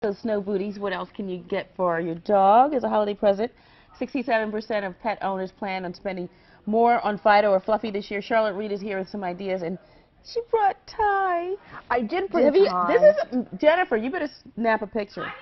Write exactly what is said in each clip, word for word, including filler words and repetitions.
Those snow booties, what else can you get for your dog as a holiday present? sixty-seven percent of pet owners plan on spending more on Fido or Fluffy this year. Charlotte Reed is here with some ideas, and she brought Ty. I did bring you, Ty. This is, Jennifer, you better snap a picture.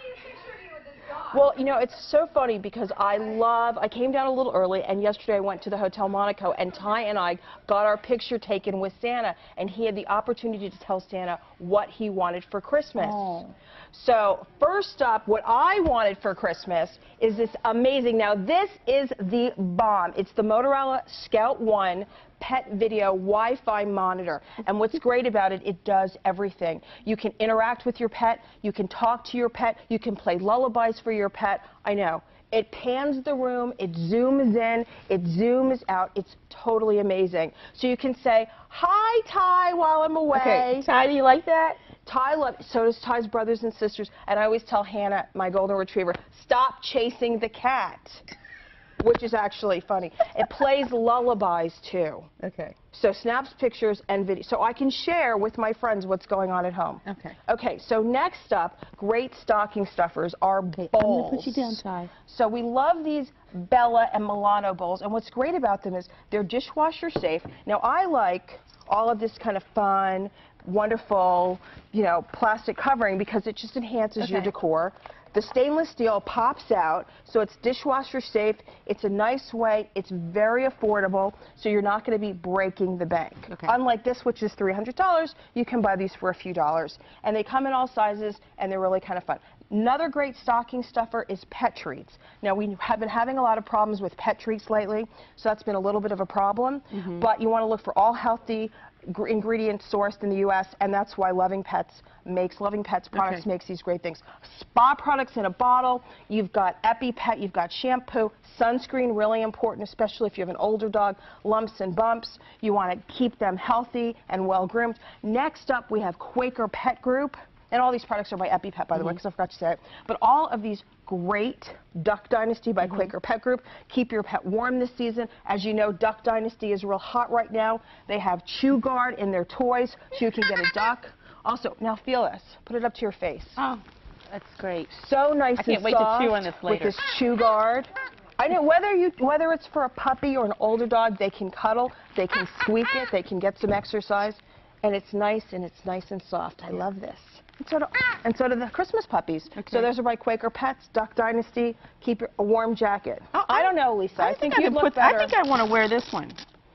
Well, you know, it's so funny because I love, I came down a little early, and yesterday I went to the Hotel Monaco, and Ty and I got our picture taken with Santa, and he had the opportunity to tell Santa what he wanted for Christmas. Oh. So, first up, what I wanted for Christmas is this amazing, now this is the bomb. It's the Motorola Scout One pet video Wi-Fi monitor. And what's great about it, it does everything. You can interact with your pet, you can talk to your pet, you can play lullabies for your pet. I know. It pans the room, it zooms in, it zooms out. It's totally amazing. So you can say, hi, Ty, while I'm away. Okay, Ty, do you like that? Ty loves, so does Ty's brothers and sisters. And I always tell Hannah, my golden retriever, stop chasing the cat. Which is actually funny. It plays lullabies, too. Okay. So snaps pictures and video. So I can share with my friends what's going on at home. Okay. Okay, so next up, great stocking stuffers are okay, bowls. I'm going to put you down, Ty. So we love these Bella and Milano bowls. And what's great about them is they're dishwasher safe. Now, I like all of this kind of fun, wonderful, you know, plastic covering because it just enhances okay. your decor. The stainless steel pops out, so it's dishwasher safe. It's a nice way. It's very affordable, so you're not going to be breaking the bank. Okay. Unlike this, which is three hundred dollars, you can buy these for a few dollars. And they come in all sizes, and they're really kind of fun. Another great stocking stuffer is pet treats. Now, we have been having a lot of problems with pet treats lately, so that's been a little bit of a problem. Mm-hmm. But you want to look for all healthy ingredients sourced in the U S, and that's why Loving Pets makes Loving Pets products okay. makes these great things. Spa products in a bottle. You've got EpiPet. You've got shampoo, sunscreen, really important, especially if you have an older dog. Lumps and bumps. You want to keep them healthy and well groomed. Next up, we have Quaker Pet Group. And all these products are by EpiPet, by mm-hmm. the way, because I forgot to say it. But all of these great Duck Dynasty by mm-hmm. Quaker Pet Group. Keep your pet warm this season. As you know, Duck Dynasty is real hot right now. They have Chew Guard in their toys, so you can get a duck. Also, now feel this. Put it up to your face. Oh, that's great. So nice I can't and wait soft to chew on this later. with this Chew Guard. I know whether you whether it's for a puppy or an older dog, they can cuddle, they can squeak it, they can get some exercise, and it's nice and it's nice and soft. I love this. And so, do, and so do the Christmas puppies. Okay. So those are by Quaker Pets, Duck Dynasty. Keep your, a warm jacket. Oh, I, I don't know, Lisa. I, I think, think you'd look put, better. I think I want to wear this one.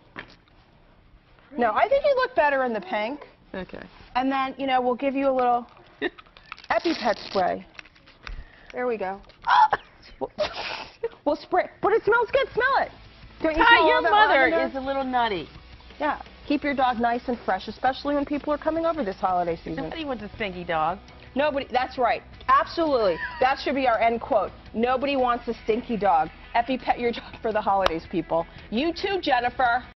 No, I think you look better in the pink. Okay. And then, you know, we'll give you a little EpiPet spray. There we go. we'll, we'll spray. But it smells good. Smell it. Don't you Hi, smell your all that mother lavender? is a little nutty. Yeah. Keep your dog nice and fresh, especially when people are coming over this holiday season. Nobody wants a stinky dog. Nobody, that's right. Absolutely. That should be our end quote. Nobody wants a stinky dog. EpiPet your dog for the holidays, people. You too, Jennifer.